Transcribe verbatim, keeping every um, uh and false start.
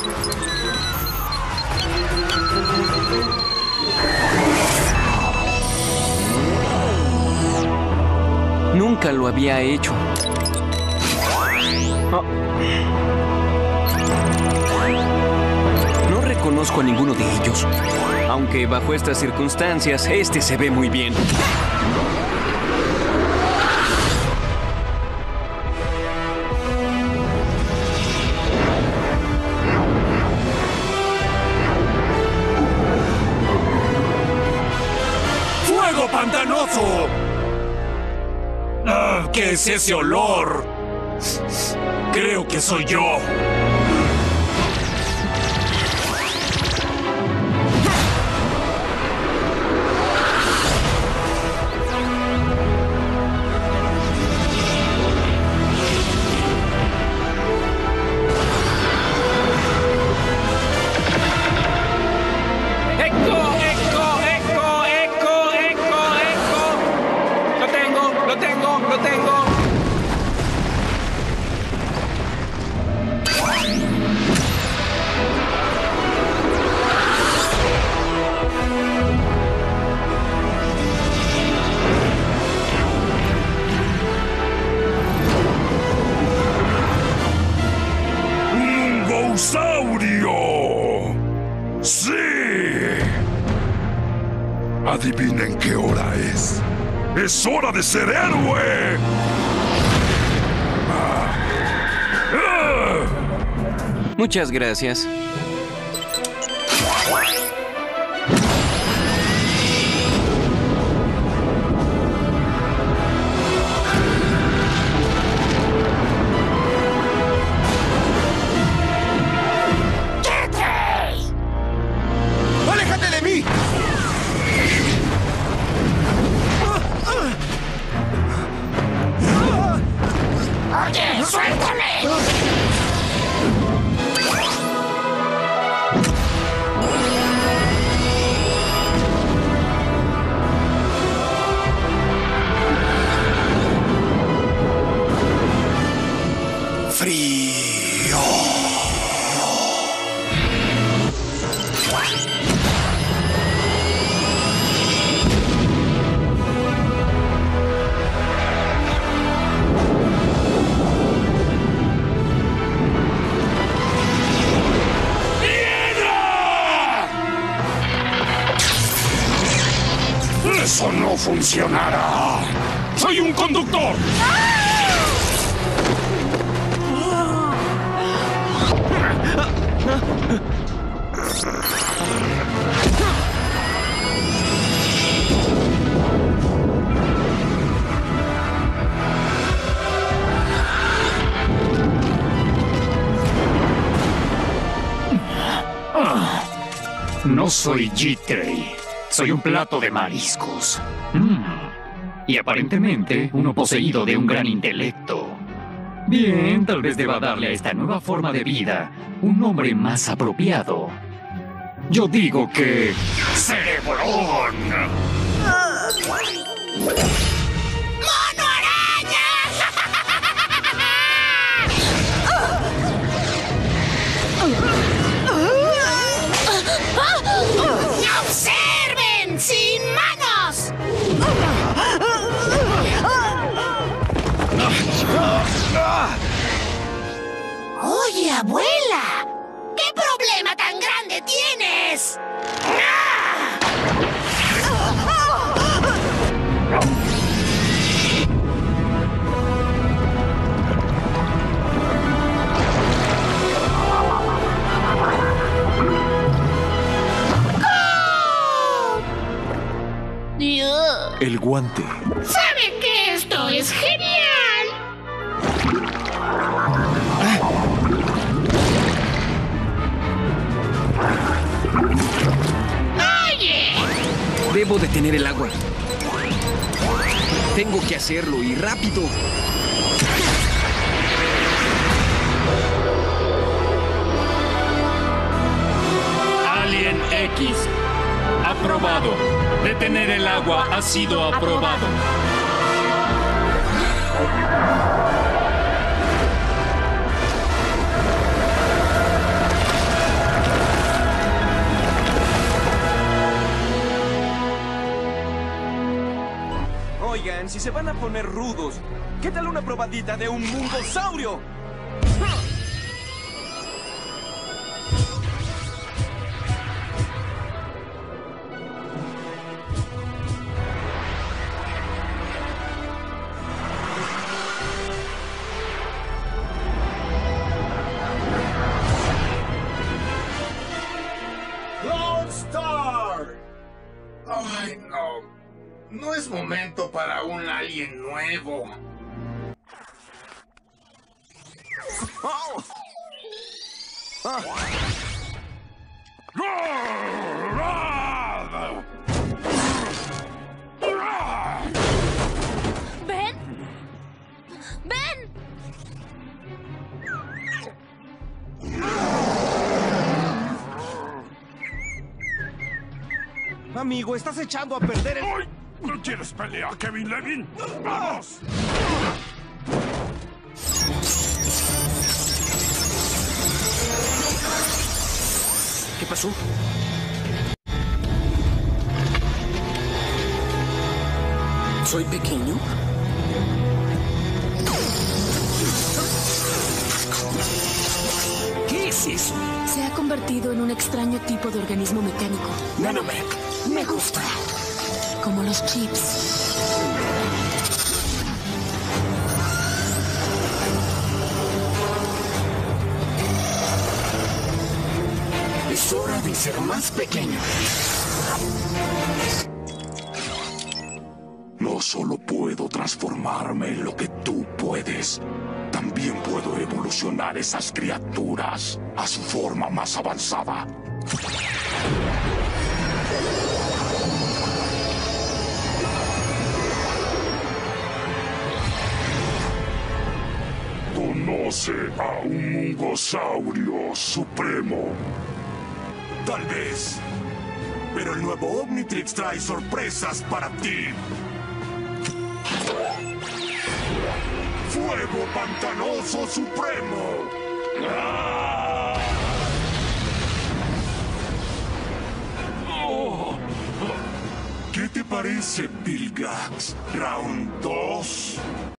Nunca lo había hecho. Oh. No reconozco a ninguno de ellos. Aunque bajo estas circunstancias, este se ve muy bien. ¡Fuego pantanoso! Ah, ¿qué es ese olor? Creo que soy yo. ¡Saurio! ¡Sí! Adivinen qué hora es. ¡Es hora de ser héroe! Ah. Ah. Muchas gracias. ¡Oye, suéltame! Frío. ¡Eso no funcionará! ¡Soy un conductor! No soy G-Tray. Soy un plato de mariscos. Mm. Y aparentemente uno poseído de un gran intelecto. Bien, tal vez deba darle a esta nueva forma de vida un nombre más apropiado. Yo digo que... ¡Cerebrón! ¡Mono araña! ¡Observen! ¡Sin manos! Oye, abuela, ¿qué problema tan grande tienes? El guante. ¿Sabe que esto es genial? ¡Oye! Debo detener el agua. Tengo que hacerlo y rápido. Alien X. Aprobado. Detener el agua ha sido aprobado. Oigan, si se van a poner rudos, ¿qué tal una probadita de un mungosaurio? ¡Lone Star! Ay, no. No es momento para un alien nuevo. Oh. Ah. ¿Ben? ¡Ben! Amigo, estás echando a perder el... ¡Ay! ¿No quieres pelear, Kevin Levin? ¡Vamos! ¿Qué pasó? ¿Soy pequeño? ¿Qué es eso? Se ha convertido en un extraño tipo de organismo mecánico. Nanomech. Me gusta. Como los chips. Es hora de ser más pequeño. No solo puedo transformarme en lo que tú puedes, también puedo evolucionar esas criaturas a su forma más avanzada. Conoce a un mungosaurio supremo. Tal vez. Pero el nuevo Omnitrix trae sorpresas para ti. ¡Fuego pantanoso supremo! ¡Ah! Oh. ¿Qué te parece, Bill Gax? ¿Round dos?